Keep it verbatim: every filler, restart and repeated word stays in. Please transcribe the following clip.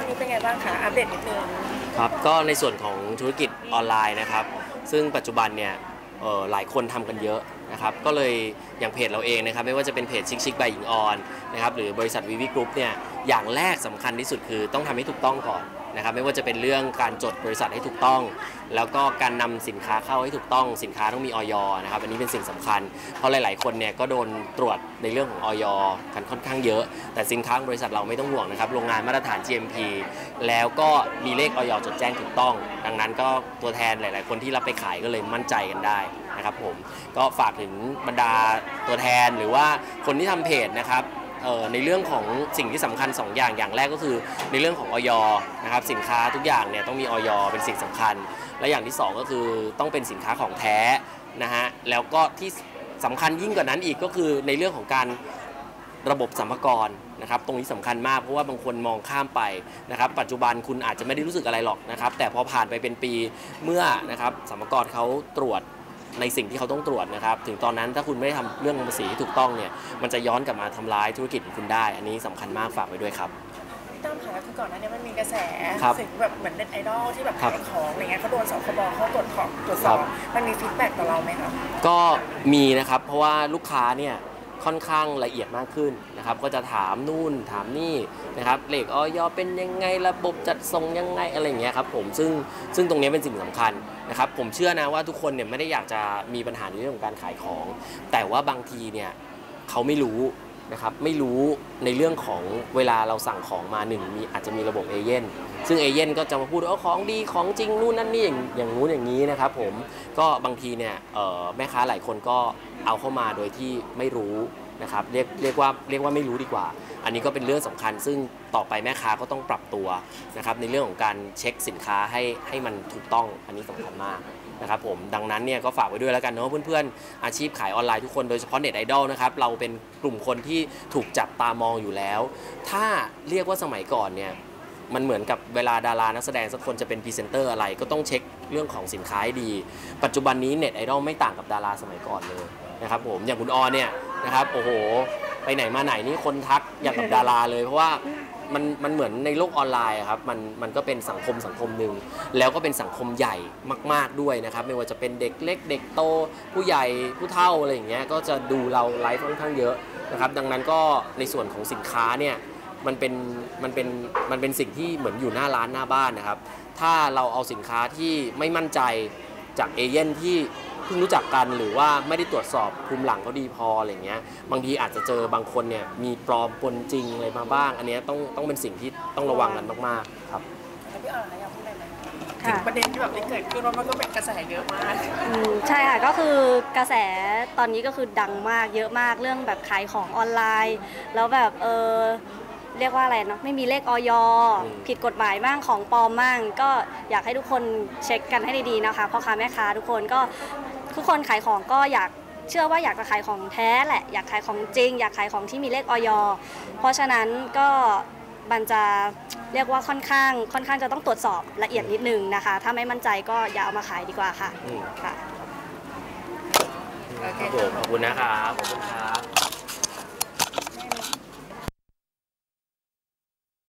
นี้เป็นไงบ้างคะอัปเดตนิดนึงครับก็ในส่วนของธุรกิจออนไลน์นะครับซึ่งปัจจุบันเนี่ยหลายคนทำกันเยอะนะครับก็เลยอย่างเพจเราเองนะครับไม่ว่าจะเป็นเพจชิคชิคบายหญิงออนนะครับหรือบริษัทวีวีกรุ๊ปเนี่ยอย่างแรกสำคัญที่สุดคือต้องทำให้ถูกต้องก่อนนะครับไม่ว่าจะเป็นเรื่องการจดบริษัทให้ถูกต้องแล้วก็การนำสินค้าเข้าให้ถูกต้องสินค้าต้องมีออยนะครับอันนี้เป็นสิ่งสำคัญเพราะหลายๆคนเนี่ยก็โดนตรวจในเรื่องของออยกันค่อนข้างเยอะแต่สินค้าบริษัทเราไม่ต้องห่วงนะครับโรงงานมาตรฐาน จี เอ็ม พี แล้วก็มีเลขออยจดแจ้งถูกต้องดังนั้นก็ตัวแทนหลายๆคนที่รับไปขายก็เลยมั่นใจกันได้นะครับผมก็ฝากถึงบรรดาตัวแทนหรือว่าคนที่ทำเพจนะครับในเรื่องของสิ่งที่สำคัญสองอย่างอย่างแรกก็คือในเรื่องของออยนะครับสินค้าทุกอย่างเนี่ยต้องมีออยเป็นสิ่งสำคัญและอย่างที่สองก็คือต้องเป็นสินค้าของแท้นะฮะแล้วก็ที่สำคัญยิ่งกว่านั้นอีกก็คือในเรื่องของการระบบสรรพากรนะครับตรงนี้สำคัญมากเพราะว่าบางคนมองข้ามไปนะครับปัจจุบันคุณอาจจะไม่ได้รู้สึกอะไรหรอกนะครับแต่พอผ่านไปเป็นปีเมื่อนะครับสรรพากรเขาตรวจในสิ่งที่เขาต้องตรวจนะครับถึงตอนนั้นถ้าคุณไม่ได้ทำเรื่องภาษีที่ถูกต้องเนี่ยมันจะย้อนกลับมาทำร้ายธุรกิจของคุณได้อันนี้สำคัญมากฝากไว้ด้วยครับพี่ตั้มค่ะคือก่อนหน้านี้มันมีกระแสถึงแบบเหมือนเน็ตไอดอลที่แบบขายของอะไรเงี้ยเขาโดนสคบเขาตรวจของตรวจสอบมันมีฟีดแบ็กต่อเราไหมคะก็มีนะครับเพราะว่าลูกค้าเนี่ยค่อนข้างละเอียดมากขึ้นนะครับก็จะถามนู่นถามนี่นะครับเลขออยเป็นยังไงระบบจัดส่งยังไงอะไรอย่างเงี้ยครับผมซึ่งซึ่งตรงนี้เป็นสิ่งสำคัญนะครับผมเชื่อนะว่าทุกคนเนี่ยไม่ได้อยากจะมีปัญหาในเรื่องของการขายของแต่ว่าบางทีเนี่ยเขาไม่รู้นะครับไม่รู้ในเรื่องของเวลาเราสั่งของมาหนึ่งมีอาจจะมีระบบเอเย่นซึ่งเอเย่นก็จะมาพูดว่าของดีของจริงนู่นนั่นนี่อย่างอย่างนู้นอย่างนี้นะครับผมก็บางทีเนี่ยแม่ค้าหลายคนก็เอาเข้ามาโดยที่ไม่รู้นะครับเรียกเรียกว่าเรียกว่าไม่รู้ดีกว่าอันนี้ก็เป็นเรื่องสำคัญซึ่งต่อไปแม่ค้าก็ต้องปรับตัวนะครับในเรื่องของการเช็คสินค้าให้ให้มันถูกต้องอันนี้สำคัญมากนะครับผมดังนั้นเนี่ยก็ฝากไว้ด้วยแล้วกันเนาะเพื่อนๆอาชีพขายออนไลน์ทุกคนโดยเฉพาะเน็ตไอดอลนะครับเราเป็นกลุ่มคนที่ถูกจับตามองอยู่แล้วถ้าเรียกว่าสมัยก่อนเนี่ยมันเหมือนกับเวลาดารานักแสดงสักคนจะเป็นพรีเซนเตอร์อะไรก็ต้องเช็คเรื่องของสินค้าให้ดีปัจจุบันนี้เน็ตไอดอลไม่ต่างกับดาราสมัยก่อนเลยนะครับผมอย่างคุณออนเนี่ยนะครับโอ้โหไปไหนมาไหนนี่คนทักอย่างกับดาราเลยเพราะว่ามันมันเหมือนในโลกออนไลน์ครับมันมันก็เป็นสังคมสังคมหนึ่งแล้วก็เป็นสังคมใหญ่มากๆด้วยนะครับไม่ว่าจะเป็นเด็กเล็กเด็กโตผู้ใหญ่ผู้เฒ่าอะไรอย่างเงี้ยก็จะดูเราไลฟ์ค่อนข้างเยอะนะครับดังนั้นก็ในส่วนของสินค้าเนี่ยมันเป็นมันเป็นมันเป็นสิ่งที่เหมือนอยู่หน้าร้านหน้าบ้านนะครับถ้าเราเอาสินค้าที่ไม่มั่นใจจากเอเย่นที่เพิ่งรู้จักกันหรือว่าไม่ได้ตรวจสอบภูมิหลังเขาดีพออะไรเงี้ยบางทีอาจจะเจอบางคนเนี่ยมีปลอมปนจริงอะไรมาบ้างอันนี้ต้องต้องเป็นสิ่งที่ต้องระวังกันมากๆครับแล้วพี่ออนอยากพูดอะไรไหมถึงประเด็นที่แบบได้เกิดขึ้นว่ามันก็เป็นกระแสเยอะมากใช่ค่ะก็คือกระแสตอนนี้ก็คือดังมากเยอะมากเรื่องแบบขายของออนไลน์แล้วแบบเออเรียกว่าอะไรเนาะไม่มีเลขออยผิดกฎหมายมั่งของปลอมมั่งก็อยากให้ทุกคนเช็คกันให้ดีๆนะคะพ่อค้าแม่ค้าทุกคนก็ทุกคนขายของก็อยากเชื่อว่าอยากจะขายของแท้แหละอยากขายของจริงอยากขายของที่มีเลขออยเพราะฉะนั้นก็มันจะเรียกว่าค่อนข้างค่อนข้างจะต้องตรวจสอบละเอียดนิดนึงนะคะถ้าไม่มั่นใจก็อย่าเอามาขายดีกว่าค่ะค่ะขอบคุณนะครับขอบคุณครับ